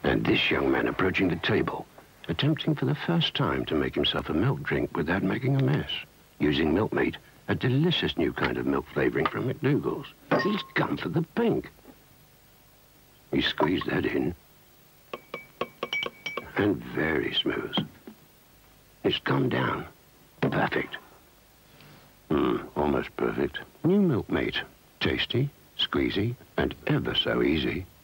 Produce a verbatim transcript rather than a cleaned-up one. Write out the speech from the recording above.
And this young man approaching the table, attempting for the first time to make himself a milk drink without making a mess, using Milkmeat, a delicious new kind of milk flavoring from McDougal's. He's gone for the pink. He squeezed that in. And very smooth. It's gone down. Perfect. Hmm, almost perfect. New Milkmeat. Tasty, squeezy, and ever so easy.